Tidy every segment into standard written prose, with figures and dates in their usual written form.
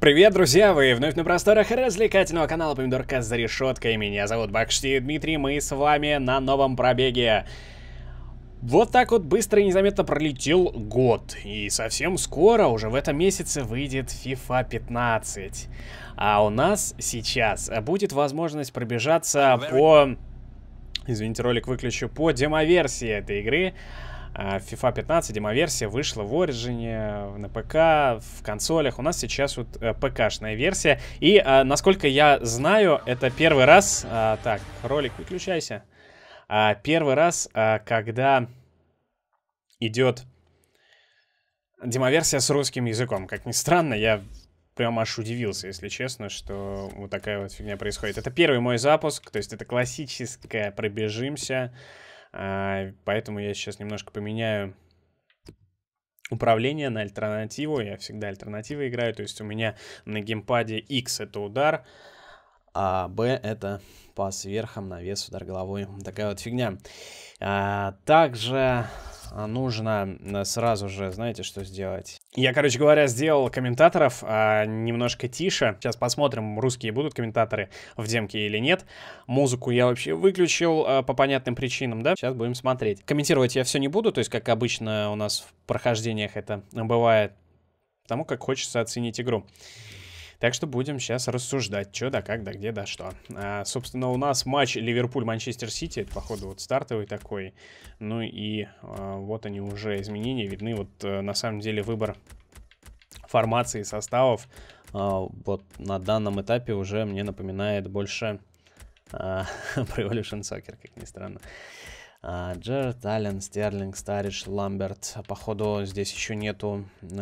Привет, друзья! Вы вновь на просторах развлекательного канала Помидорка за решеткой. Меня зовут Бакшти Дмитрий, мы с вами на новом пробеге. Вот так вот быстро и незаметно пролетел год. И совсем скоро, уже в этом месяце, выйдет FIFA 15. А у нас сейчас будет возможность пробежаться по... Извините, ролик выключу. По демоверсии этой игры. FIFA 15, демоверсия, вышла в Origin, на ПК, в консолях. У нас сейчас вот ПК-шная версия. И, насколько я знаю, это первый раз... так, ролик, выключайся. Первый раз, когда идет демоверсия с русским языком. Как ни странно, я прям аж удивился, если честно, что вот такая вот фигня происходит. Это первый мой запуск, то есть это классическая пробежимся. Поэтому я сейчас немножко поменяю управление на альтернативу. Я всегда альтернативы играю. То есть у меня на геймпаде X это удар, а B это пас верхом, навес, удар головой. Такая вот фигня. Также нужно сразу же, знаете, что сделать? Я, короче говоря, сделал комментаторов немножко тише. Сейчас посмотрим, русские будут комментаторы в демке или нет. Музыку я вообще выключил по понятным причинам, да? Сейчас будем смотреть. Комментировать я все не буду, то есть, как обычно у нас в прохождениях это бывает, потому как хочется оценить игру. Так что будем сейчас рассуждать, что да как, да где, да что. Собственно, у нас матч Ливерпуль-Манчестер Сити. Это, походу, вот стартовый такой. Ну и вот они уже, изменения видны. Вот на самом деле выбор формации, составов вот на данном этапе уже мне напоминает больше Pro Evolution Soccer, как ни странно. Джерард, Аллен, Стерлинг, Старидж, Ламберт. Походу, здесь еще нету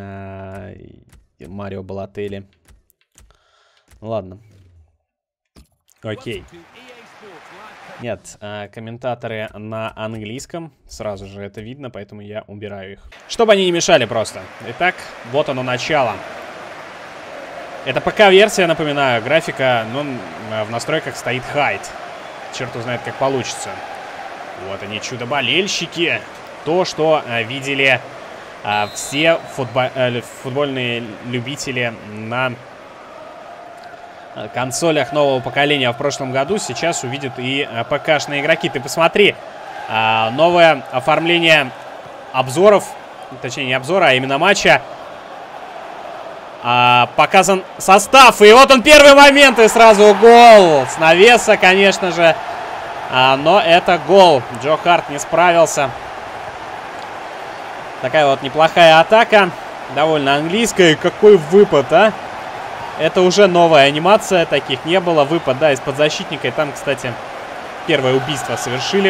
Марио Балотелли. Ладно. Окей. Нет, комментаторы на английском. Сразу же это видно, поэтому я убираю их. Чтобы они не мешали просто. Итак, вот оно начало. Это ПК-версия, напоминаю. Графика, ну, в настройках стоит хайт. Черт узнает, как получится. Вот они, чудо-болельщики. То, что видели все футбольные любители на... консолях нового поколения в прошлом году, сейчас увидят и ПК-шные игроки. Ты посмотри, новое оформление обзоров, точнее не обзора, а именно матча. Показан состав, и вот он первый момент, и сразу гол. С навеса, конечно же, но это гол. Джо Харт не справился. Такая вот неплохая атака, довольно английская. Какой выпад, а? Это уже новая анимация, таких не было. Выпад, да, из-под защитника. И там, кстати, первое убийство совершили.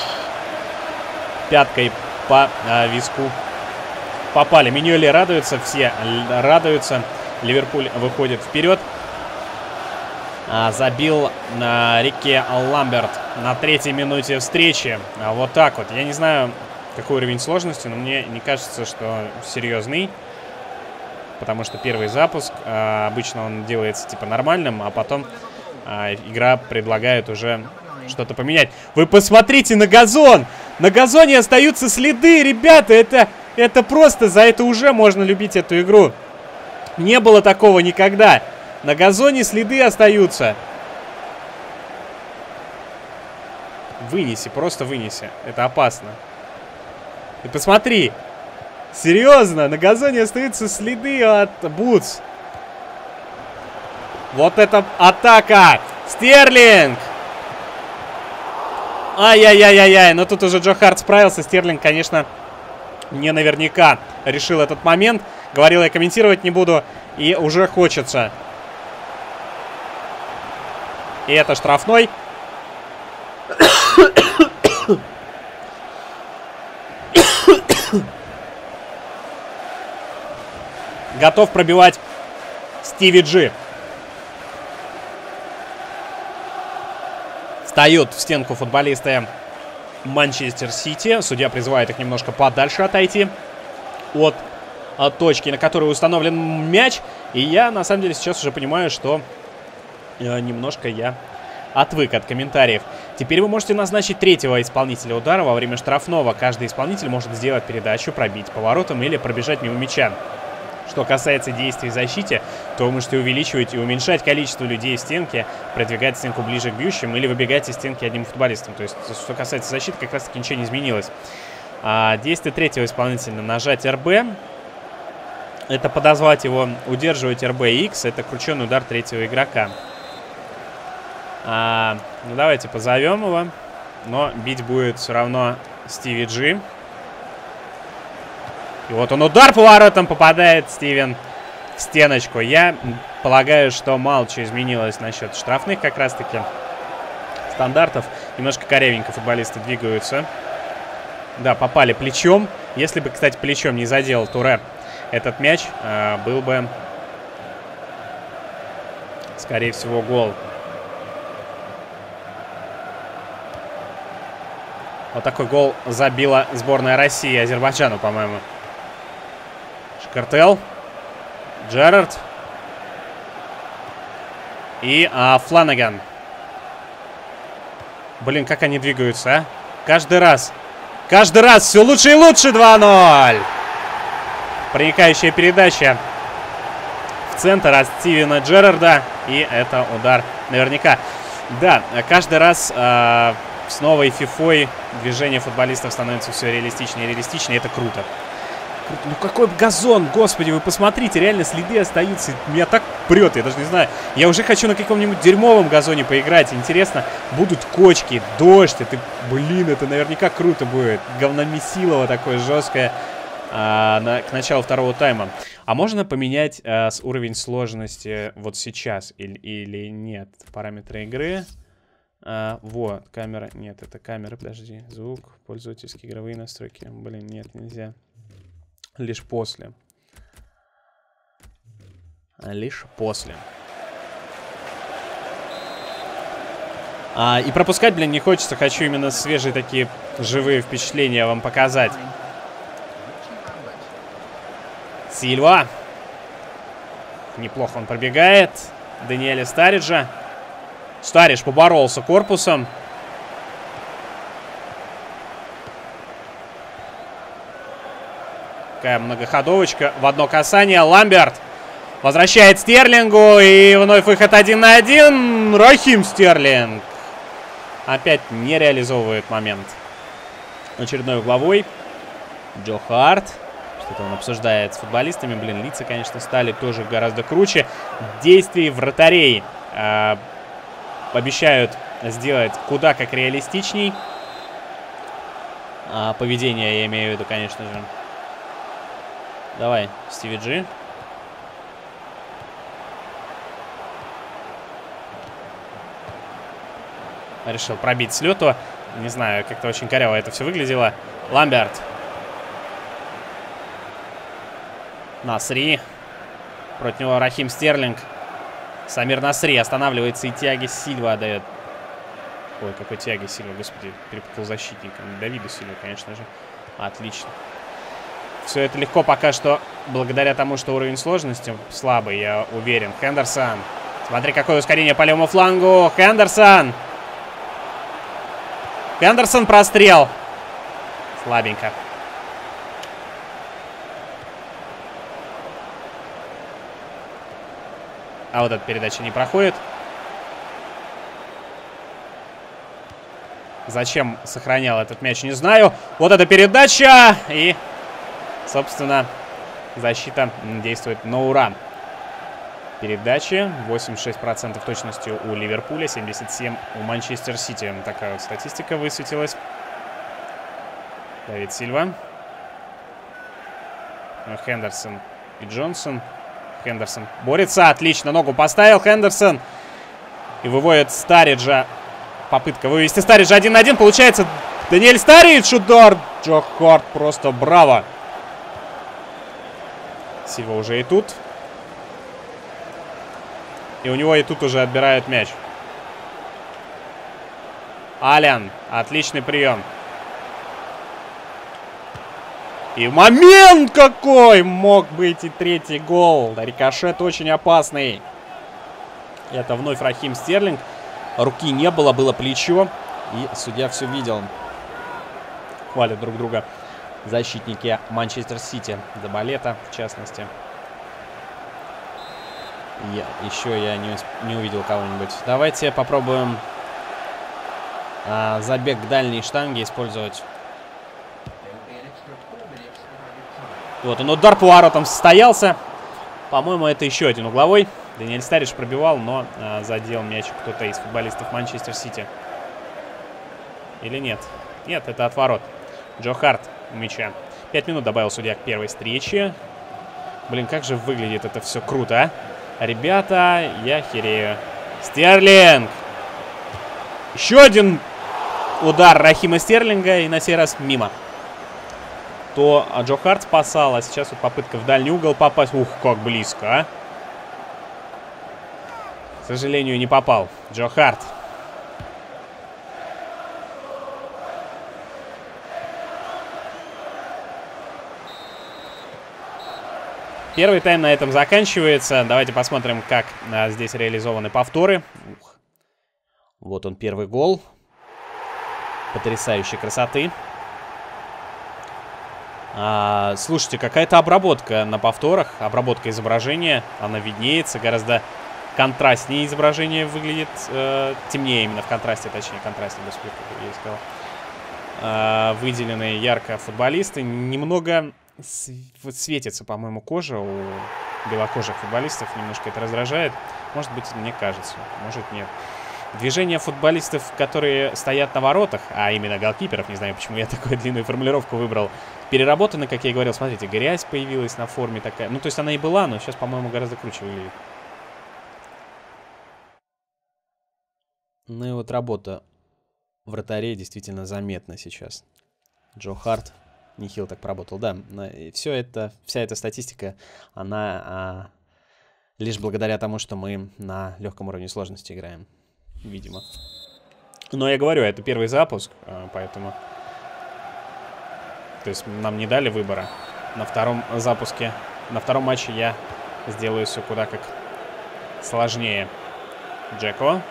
Пяткой по виску попали. Миньоли радуются, все радуются. Ливерпуль выходит вперед. Забил Рике Ламберт на 3-й минуте встречи. Вот так вот. Я не знаю, какой уровень сложности, но мне не кажется, что серьезный. Потому что первый запуск, обычно он делается типа нормальным, а потом игра предлагает уже что-то поменять. Вы посмотрите на газон! На газоне остаются следы, ребята! Это просто, за это уже можно любить эту игру. Не было такого никогда. На газоне следы остаются. Вынеси, просто вынеси. Это опасно. Ты посмотри! Серьезно, на газоне остаются следы от бутс. Вот это атака! Стерлинг! Ай-яй-яй-яй-яй. Но тут уже Джо Харт справился. Стерлинг, конечно, не наверняка решил этот момент. Говорил, я комментировать не буду. И уже хочется. И это штрафной. Готов пробивать Стиви Джи. Встают в стенку футболисты Манчестер Сити. Судья призывает их немножко подальше отойти от точки, на которой установлен мяч. И я, на самом деле, сейчас уже понимаю, что немножко я отвык от комментариев. Теперь вы можете назначить третьего исполнителя удара во время штрафного. Каждый исполнитель может сделать передачу, пробить поворотом или пробежать мимо мяча. Что касается действий в защите, то вы можете увеличивать и уменьшать количество людей в стенке, продвигать стенку ближе к бьющим или выбегать из стенки одним футболистом. То есть, что касается защиты, как раз таки ничего не изменилось. Действие третьего исполнителя. Нажать РБ. Это подозвать его, удерживать РБ и X. Это крученый удар третьего игрока. Ну, давайте позовем его. Но бить будет все равно Стиви Джи. И вот он удар поворотом попадает, Стивен, в стеночку. Я полагаю, что мало чего изменилось насчет штрафных как раз-таки. Стандартов. Немножко корявенько футболисты двигаются. Да, попали плечом. Если бы, кстати, плечом не задел Туре этот мяч, был бы, скорее всего, гол. Вот такой гол забила сборная России Азербайджану, по-моему. Шкартел. Джерард. И Фланаган. Блин, как они двигаются, а? Каждый раз. Каждый раз все лучше и лучше. 2-0. Проникающая передача в центр от Стивена Джерарда. И это удар наверняка. Да, каждый раз с новой фифой движение футболистов становится все реалистичнее и реалистичнее. Это круто. Ну какой газон, господи, вы посмотрите, реально следы остаются. Меня так прет, я даже не знаю. Я уже хочу на каком-нибудь дерьмовом газоне поиграть. Интересно, будут кочки, дождь. Это, блин, это наверняка круто будет. Говномесилово такое жесткое к началу второго тайма. А можно поменять уровень сложности вот сейчас или нет? Параметры игры. Вот, камера. Нет, это камера, подожди. Звук, пользовательские игровые настройки. Блин, нет, нельзя. Лишь после. Лишь после. И пропускать, блин, не хочется. Хочу именно свежие такие живые впечатления вам показать. Сильва. Неплохо он пробегает. Даниэля Стариджа. Старидж поборолся корпусом. Такая многоходовочка в одно касание. Ламберт возвращает Стерлингу. И вновь выход 1 на 1. Рахим Стерлинг опять не реализовывает момент. Очередной угловой. Джо Харт. Что-то он обсуждает с футболистами. Блин, лица, конечно, стали тоже гораздо круче. Действия вратарей обещают сделать куда как реалистичней. Поведение я имею в виду, конечно же. Давай, Стиви Джи. Решил пробить с лету. Не знаю, как-то очень коряво это все выглядело. Ламберт. Насри. Против него Рахим Стерлинг. Самир Насри останавливается, и Тиаго Сильва отдает. Ой, какой Тиаго Сильва, господи, перепутал защитника. Давиду Сильва, конечно же. Отлично. Все это легко пока что, благодаря тому, что уровень сложности слабый, я уверен. Хендерсон. Смотри, какое ускорение по левому флангу. Хендерсон. Хендерсон, прострел. Слабенько. А вот эта передача не проходит. Зачем сохранял этот мяч, не знаю. Вот эта передача. И, собственно, защита действует на ура. Передачи. 86% точностью у Ливерпуля. 77% у Манчестер Сити. Такая вот статистика высветилась. Давид Сильва. Хендерсон и Джонсон. Хендерсон борется. Отлично. Ногу поставил Хендерсон. И выводит Стариджа. Попытка вывести Стариджа 1 на 1. Получается Даниэль Старидж. Удар. Джо Харт. Просто браво. Сильва уже и тут. И у него и тут уже отбирают мяч. Алян. Отличный прием. И момент какой! Мог быть и третий гол. Рикошет очень опасный. Это вновь Рахим Стерлинг. Руки не было, было плечо. И судья все видел. Хвалят друг друга защитники Манчестер Сити. Забалета, в частности. Еще я не увидел кого-нибудь. Давайте попробуем забег к дальней штанге использовать. Вот он, удар по воротам состоялся. По-моему, это еще один угловой. Даниэль Старидж пробивал, но задел мяч кто-то из футболистов Манчестер Сити. Или нет? Нет, это от ворот. Джо Харт у мяча. 5 минут добавил судья к первой встрече. Блин, как же выглядит это все круто, а? Ребята, я херею. Стерлинг! Еще один удар Рахима Стерлинга, и на сей раз мимо. То Джо Харт спасал, а сейчас вот попытка в дальний угол попасть. Ух, как близко, а! К сожалению, не попал. Джо Харт. Первый тайм на этом заканчивается. Давайте посмотрим, как здесь реализованы повторы. Вот он, первый гол. Потрясающей красоты. Слушайте, какая-то обработка на повторах. Обработка изображения. Она виднеется. Гораздо контрастнее изображение выглядит. Темнее именно в контрасте. Точнее, контрасте, господи, как я сказал. Выделенные ярко футболисты. Немного светится, по-моему, кожа у белокожих футболистов. Немножко это раздражает. Может быть, мне кажется. Может, нет. Движения футболистов, которые стоят на воротах, а именно голкиперов, не знаю, почему я такую длинную формулировку выбрал, переработаны, как я и говорил. Смотрите, грязь появилась на форме такая. Ну, то есть она и была, но сейчас, по-моему, гораздо круче выглядит. Ну и вот работа вратарей действительно заметна сейчас. Джо Харт нехило так поработал. Да, вся эта статистика, она лишь благодаря тому, что мы на легком уровне сложности играем. Видимо. Но я говорю, это первый запуск, поэтому... То есть нам не дали выбора. На втором запуске, на втором матче я сделаю все куда как сложнее. Джеко.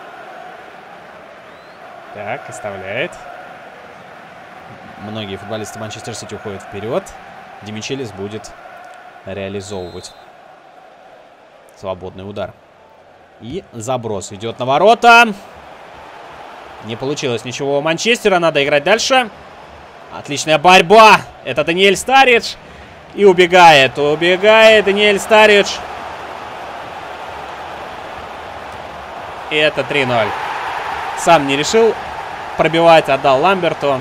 Так, оставляет. Многие футболисты Манчестер Сити уходят вперед. Демичелис будет реализовывать свободный удар. И заброс идет на ворота. Не получилось ничего у Манчестера. Надо играть дальше. Отличная борьба. Это Даниэль Старидж. И убегает. Убегает Даниэль Старидж. И это 3-0. Сам не решил пробивать. Отдал Ламберту.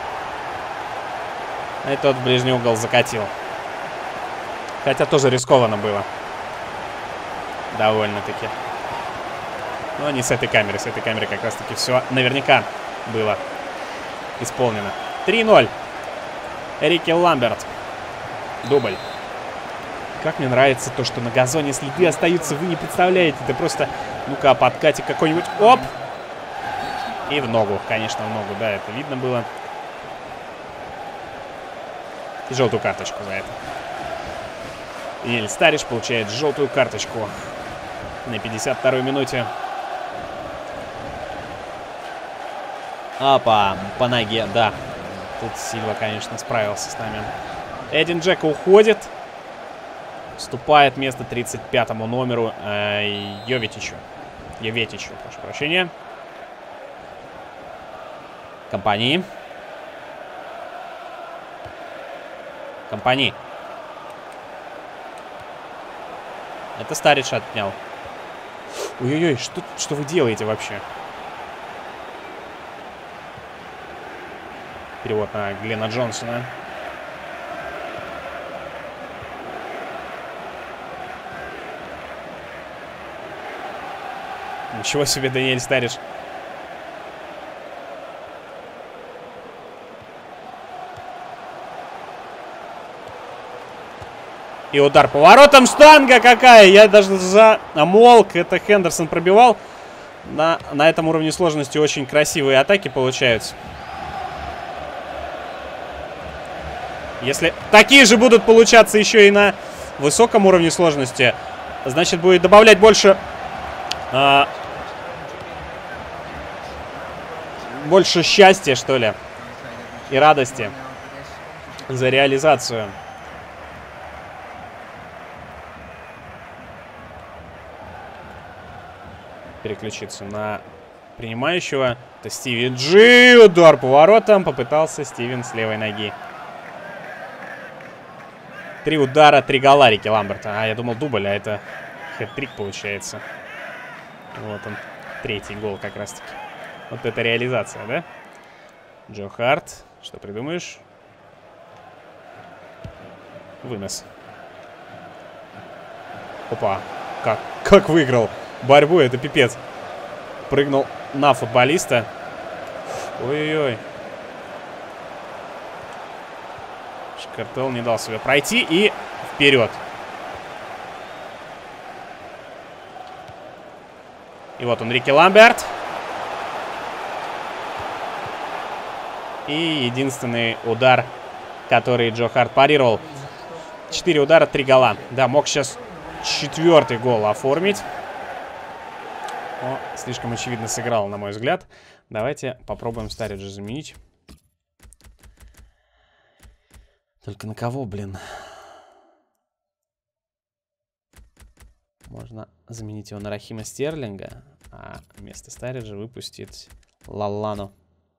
И тот в ближний угол закатил. Хотя тоже рискованно было. Довольно-таки. Но не с этой камеры. С этой камеры как раз-таки все наверняка было исполнено. 3-0. Рики Ламберт. Дубль. Как мне нравится то, что на газоне следы остаются. Вы не представляете. Это просто... Ну-ка, подкатик какой-нибудь. Оп! И в ногу. Конечно, в ногу. Да, это видно было. И желтую карточку за это. Даниэль Старидж получает желтую карточку на 52-й минуте. По ноге, да. Тут Сильва, конечно, справился с нами. Эдин Джеко уходит. Вступает вместо 35-му номеру Йоветичу. Прошу прощения. Компании. Это Старидж отнял. Ой-ой-ой, что вы делаете вообще? Перевод на Глена Джонсона. Ничего себе, Даниэль Старидж. И удар по воротам. Штанга какая! Я даже замолк. Это Хендерсон пробивал. На этом уровне сложности очень красивые атаки получаются. Если такие же будут получаться еще и на высоком уровне сложности, значит, будет добавлять больше... больше счастья, что ли. И радости за реализацию. переключиться на принимающего. Это Стиви Джи. Удар по воротам. Попытался Стивен с левой ноги. 3 удара, 3 гола Рики Ламберта. А, я думал дубль, а это хэт-трик получается. Вот он, 3-й гол как раз-таки. Вот это реализация, да? Джо Харт, что придумаешь? Вынос. Опа, как выиграл борьбу, это пипец. Прыгнул на футболиста. Ой-ой-ой. Шкартел не дал себе пройти и вперед. И вот он, Рики Ламберт. И единственный удар, который Джо Харт парировал. 4 удара, 3 гола. Да, мог сейчас 4-й гол оформить. Но слишком очевидно сыграл, на мой взгляд. Давайте попробуем Старриджа заменить. Только на кого, блин? Можно заменить его на Рахима Стерлинга, а вместо Старриджа выпустить Лаллану.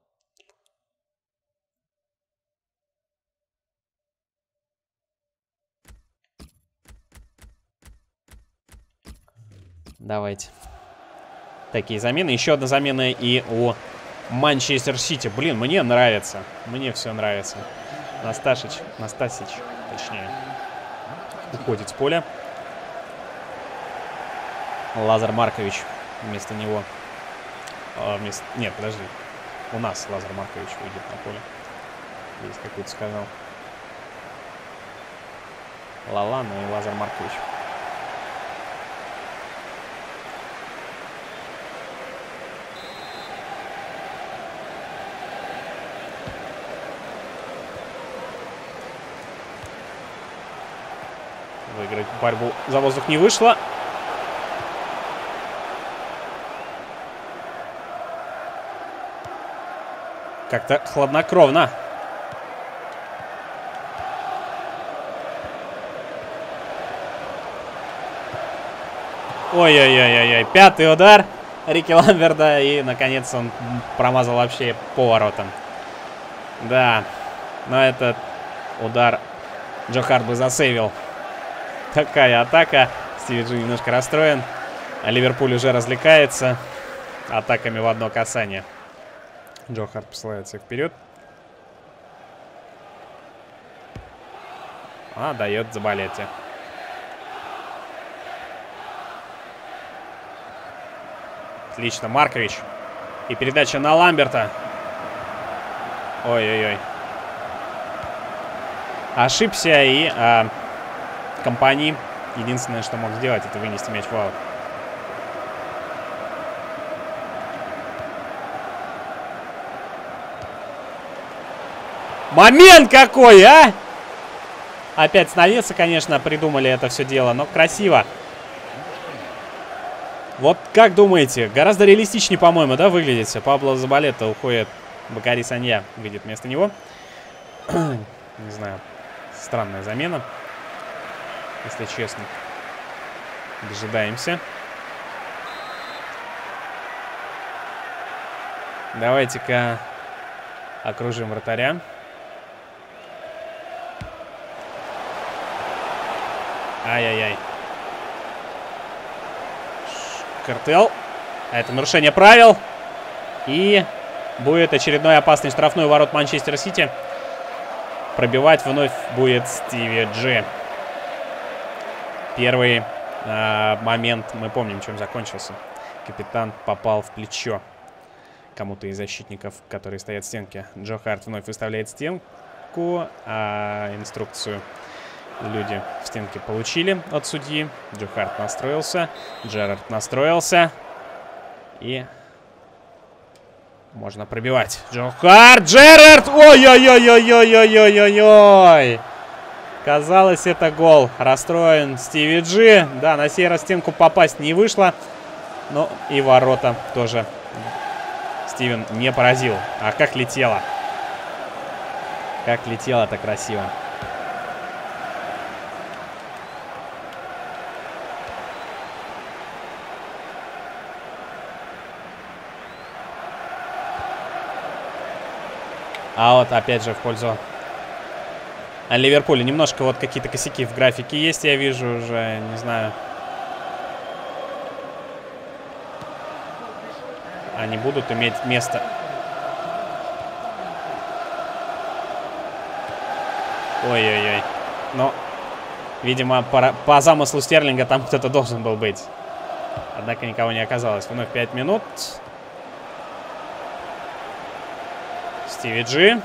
Давайте. Такие замены. Еще одна замена и у Манчестер Сити. Блин, мне нравится. Мне все нравится. Настасич, точнее, уходит с поля. Лазар Маркович вместо него. Нет, подожди. У нас Лазар Маркович выйдет на поле. Есть какой-то сказал. Лалана и Лазар Маркович. Выиграть борьбу за воздух не вышло. Как-то хладнокровно. Ой-ой-ой-ой-ой. 5-й удар Рики Ламберта. И, наконец, он промазал вообще по воротам. Да. Но этот удар Джо Харт бы засейвил. Такая атака. Стиви Джи немножко расстроен. А Ливерпуль уже развлекается атаками в одно касание. Джо Харт посылается вперед. А, дает Забалетти. Отлично, Маркович. И передача на Ламберта. Ой-ой-ой. Ошибся и Компани единственное, что мог сделать, это вынести мяч в аут. Момент какой, а! Опять с навеса, конечно, придумали это все дело, но красиво. Вот как думаете, гораздо реалистичнее, по-моему, да, выглядит все? Пабло Забалетто уходит, Бакари Санья выйдет вместо него. Не знаю, странная замена, если честно. Дожидаемся. Давайте-ка окружим вратаря. Ай-яй-яй. Шкартел. Это нарушение правил. И будет очередной опасный штрафной у ворот Манчестер Сити. Пробивать вновь будет Стиви Джи. Первый момент, мы помним, чем закончился. Капитан попал в плечо кому-то из защитников, которые стоят в стенке. Джо Харт вновь выставляет стенку. Инструкцию люди в стенке получили от судьи. Джо Харт настроился. Джерард настроился. И можно пробивать. Джо Харт, Джерард! Ой-ой-ой-ой-ой-ой-ой-ой-ой! Казалось, это гол. Расстроен Стиви Джи. Да, на сей раз стенку попасть не вышло. Но и ворота тоже Стивен не поразил. А как летело. Как летело-то красиво. А вот опять же в пользу Ливерпуля. Немножко вот какие-то косяки в графике есть, я вижу уже, не знаю. Они будут иметь место. Ой-ой-ой. Но, видимо, по замыслу Стерлинга там кто-то должен был быть. Однако никого не оказалось. Вновь 5 минут. Стиви Джи.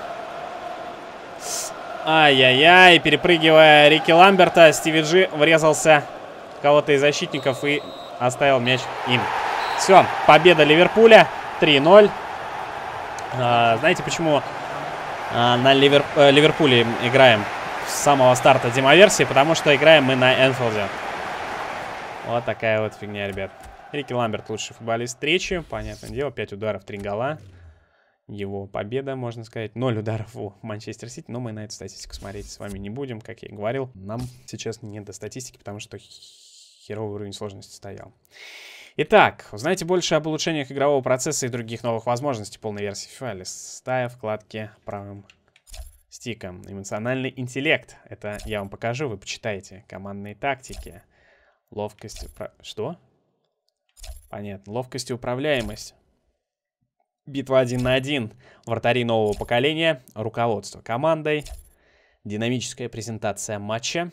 Ай-яй-яй. Перепрыгивая Рики Ламберта, Стиви Джи врезался в кого-то из защитников и оставил мяч им. Все, победа Ливерпуля. 3-0. Знаете, почему на Ливерпуле играем с самого старта демоверсии? Потому что играем мы на Энфилде. Вот такая вот фигня, ребят. Рики Ламберт лучший футболист встречи. Понятное дело, 5 ударов, 3 гола. Его победа, можно сказать. 0 ударов у Манчестер Сити. Но мы на эту статистику смотреть с вами не будем, как я и говорил. Нам сейчас нет до статистики, потому что херовый уровень сложности стоял. Итак, узнайте больше об улучшениях игрового процесса и других новых возможностей полной версии FIFA, листая вкладки правым стиком. Эмоциональный интеллект. Это я вам покажу, вы почитаете. Командные тактики. Ловкость... Что? Понятно. Ловкость и управляемость. Битва 1 на 1. Вратари нового поколения. Руководство командой. Динамическая презентация матча.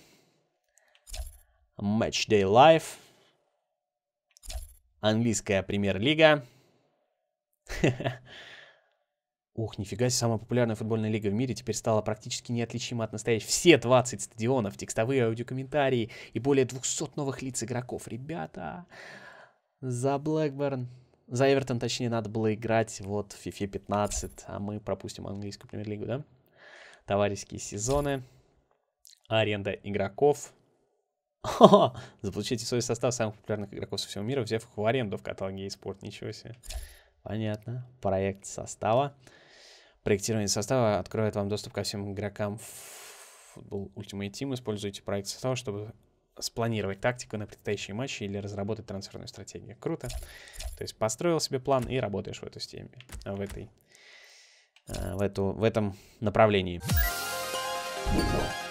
Matchday Live. Английская премьер-лига. Ух, нифига себе, самая популярная футбольная лига в мире теперь стала практически неотличима от настоящей. Все 20 стадионов, текстовые аудиокомментарии и более 200 новых лиц игроков. Ребята, за Блэкберн, за Эвертон, точнее, надо было играть вот в FIFA 15, а мы пропустим английскую премьер-лигу, да? Товарищеские сезоны, аренда игроков. Заполучите свой состав самых популярных игроков со всего мира, взяв их в аренду в каталоге eSport. Ничего себе. Понятно. Проект состава. Проектирование состава откроет вам доступ ко всем игрокам в Football Ultimate Team. Используйте проект состава, чтобы спланировать тактику на предстоящие матчи или разработать трансферную стратегию. Круто. То есть построил себе план и работаешь в эту системе, в этом направлении.